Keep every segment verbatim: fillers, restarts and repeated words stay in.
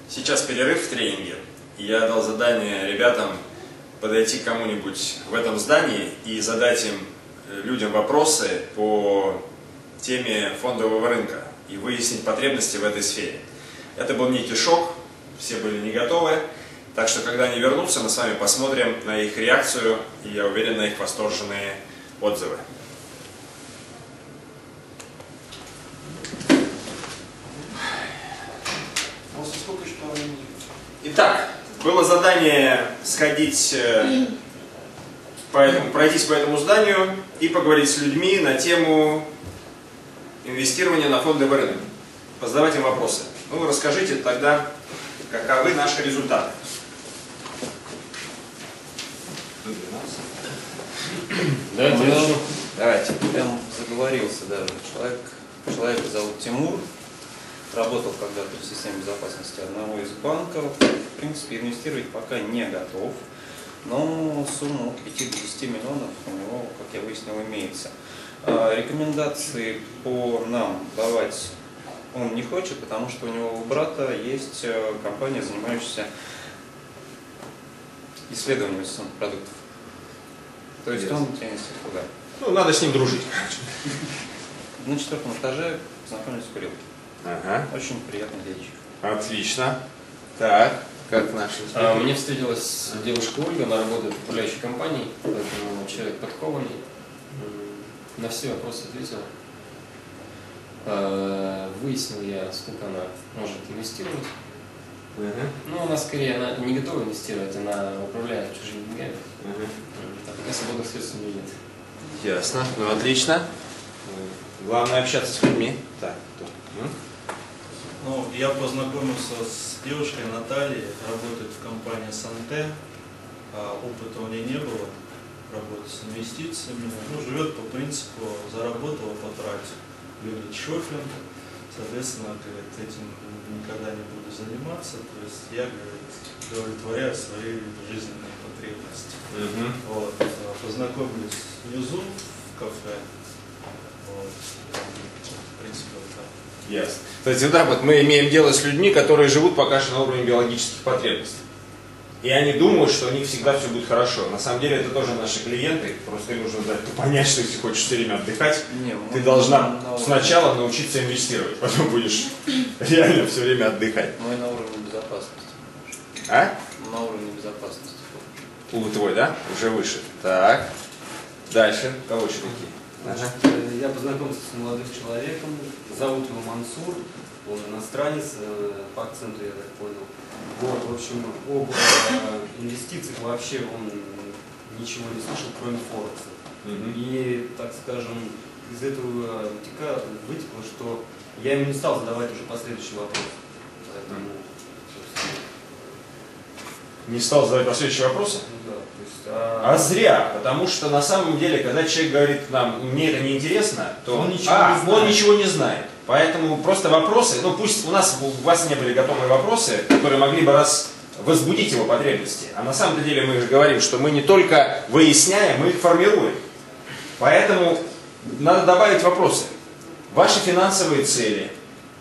Сейчас перерыв в тренинге. Я дал задание ребятам подойти к кому-нибудь в этом здании и задать им, людям, вопросы по теме фондового рынка и выяснить потребности в этой сфере. Это был некий шок, все были не готовы. Так что, когда они вернутся, мы с вами посмотрим на их реакцию и, я уверен, на их восторженные отзывы. Итак, было задание сходить по этому, пройтись по этому зданию и поговорить с людьми на тему инвестирования на фондовый рынок. Позадавать им вопросы. Ну, расскажите тогда, каковы наши результаты. Давайте начнем. Давайте. Прям заговорился даже. Человек, человека зовут Тимур. Работал когда-то в системе безопасности одного из банков. В принципе, инвестировать пока не готов. Но сумма от пяти до десяти миллионов у него, как я выяснил, имеется. Рекомендации по нам давать он не хочет, потому что у него у брата есть компания, занимающаяся исследованием инвестиционных продуктов. То есть он тянется туда. Ну, надо с ним дружить. На четвертом этаже познакомились в курилке. Ага. Очень приятный дядечка. Отлично. Так, как наши? А, мне встретилась девушка Ольга, она работает в управляющей компании, поэтому человек подкованный. На все вопросы ответил. А, выяснил я, сколько она может инвестировать. Uh-huh. Ну, она скорее она не готова инвестировать, она управляет чужими деньгами. Uh-huh. А пока свободных средств у нее нет. Ясно. Ну, отлично. Главное общаться с людьми. Так, кто? Ну, я познакомился с девушкой Натальей, работает в компании Санте, а опыта у нее не было, работает с инвестициями, ну, живет по принципу заработала, потратил, любит шопинг, соответственно, говорит, этим никогда не буду заниматься, то есть я, говорит, удовлетворяю свои жизненные потребности. Uh-huh. Вот, познакомились внизу в кафе, вот, в принципе, вот так. Ясно. То есть, да, вот мы имеем дело с людьми, которые живут пока что на уровне биологических потребностей. И они думают, что у них всегда все будет хорошо. На самом деле это тоже наши клиенты. Просто им нужно дать понять, что если хочешь все время отдыхать, Не, ты должна на сначала научиться инвестировать, потом будешь реально все время отдыхать. Мы на уровне безопасности. А? На уровне безопасности. Угол твой, да? Уже выше. Так. Дальше. Кого еще такие? Значит, я познакомился с молодым человеком, зовут его Мансур, он иностранец, по акценту я так понял. Вот, в общем, об инвестициях вообще он ничего не слышал, кроме Форекса. Mm-hmm. И, так скажем, из этого вытека, вытекло, что я ему не стал задавать уже последующий вопрос. Поэтому, собственно... Не стал задавать последующие вопросы? Ну, да, то есть, а... А зря, потому что на самом деле, когда человек говорит нам, мне это не интересно, то он ничего, а, не, знает. он ничего не знает. Поэтому просто вопросы, ну пусть у нас, у вас не были готовые вопросы, которые могли бы раз возбудить его потребности. А на самом деле мы же говорим, что мы не только выясняем, мы их формируем. Поэтому надо добавить вопросы. Ваши финансовые цели.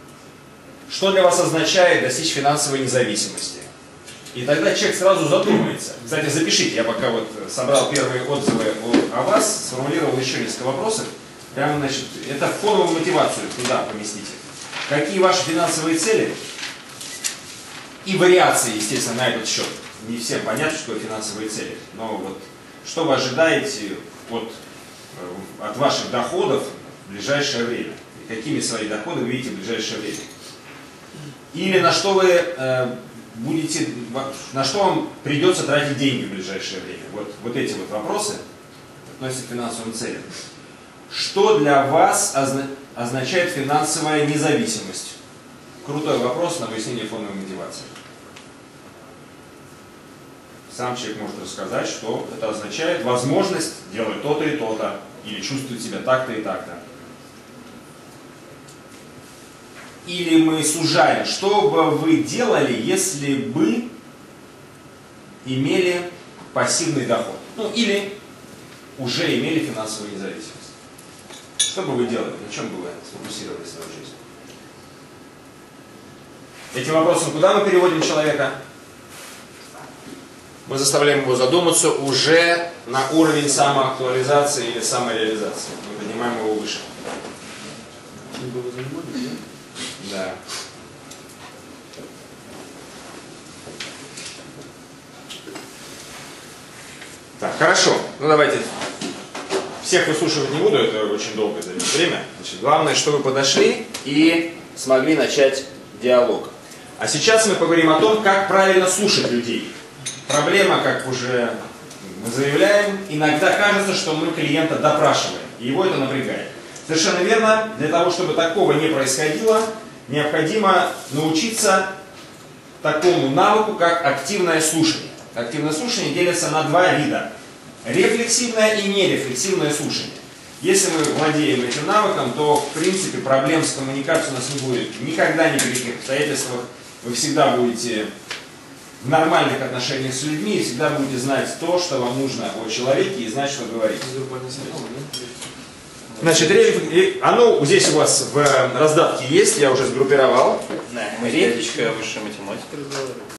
Что для вас означает достичь финансовой независимости? И тогда человек сразу задумается. Кстати, запишите, я пока вот собрал первые отзывы о, о вас, сформулировал еще несколько вопросов. Прямо, значит, это фоновую мотивацию туда поместите. Какие ваши финансовые цели? И вариации, естественно, на этот счет. Не всем понятно, что такое финансовые цели. Но вот что вы ожидаете от, от ваших доходов в ближайшее время? И какими свои доходы вы видите в ближайшее время? Или на что вы... Э, будете, на что вам придется тратить деньги в ближайшее время? Вот, вот эти вот вопросы относятся к финансовым целям. Что для вас озна означает финансовая независимость? Крутой вопрос на выяснение фоновой мотивации. Сам человек может рассказать, что это означает возможность делать то-то и то-то, или чувствовать себя так-то и так-то. Или мы сужаем, что бы вы делали, если бы имели пассивный доход? Ну, или уже имели финансовую независимость. Что бы вы делали? На чем бы вы сфокусировали свою жизнь? Этим вопросом куда мы переводим человека? Мы заставляем его задуматься уже на уровень самоактуализации или самореализации. Мы поднимаем его выше. Да. Так, хорошо. Ну давайте. Всех выслушивать не буду, это очень долго займет время. Значит, главное, что вы подошли и смогли начать диалог. А сейчас мы поговорим о том, как правильно слушать людей. Проблема, как уже мы заявляем, иногда кажется, что мы клиента допрашиваем, и его это напрягает. Совершенно верно, для того, чтобы такого не происходило, необходимо научиться такому навыку, как активное слушание. Активное слушание делится на два вида. Рефлексивное и нерефлексивное слушание. Если мы владеем этим навыком, то в принципе проблем с коммуникацией у нас не будет. Никогда ни при каких обстоятельствах вы всегда будете в нормальных отношениях с людьми и всегда будете знать то, что вам нужно о человеке и знать, что говорить. Значит, оно здесь у вас в раздатке есть, я уже сгруппировал. Да, методичка высшей математики.